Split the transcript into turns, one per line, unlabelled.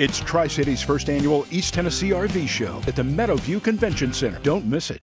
It's Tri-City's first annual East Tennessee RV Show at the Meadowview Convention Center. Don't miss it.